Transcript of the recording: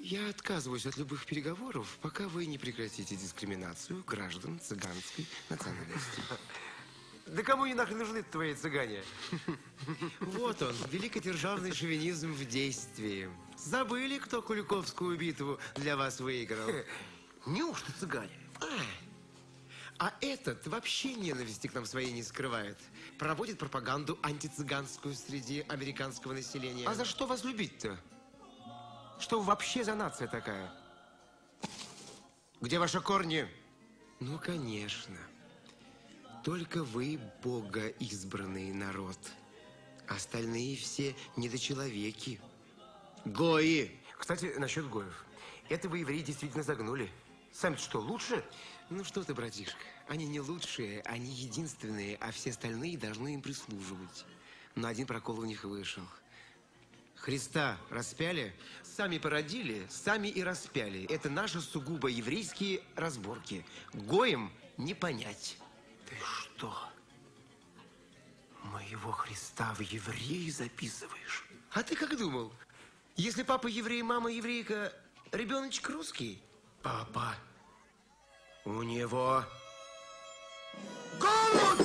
Я отказываюсь от любых переговоров, пока вы не прекратите дискриминацию граждан цыганской национальности. Да кому они нахрен нужны твои цыгане? Вот он, великодержавный шовинизм в действии. Забыли, кто Куликовскую битву для вас выиграл? Неужто цыгане? А этот вообще ненависти к нам своей не скрывает. Проводит пропаганду антицыганскую среди американского населения. А за что вас любить-то? Что вы вообще за нация такая? Где ваши корни? Ну, конечно. Только вы богоизбранный народ. Остальные все недочеловеки. Гои. Кстати, насчет гоев. Это вы, евреи, действительно загнули. Сами-то что, лучше? Ну что ты, братишка, они не лучшие, они единственные, а все остальные должны им прислуживать. Но один прокол у них вышел. Христа распяли, сами породили, сами и распяли. Это наши сугубо еврейские разборки. Гоем не понять. Ты что? Моего Христа в евреи записываешь? А ты как думал? Если папа еврей, мама еврейка, ребеночек русский? Папа, у него голод!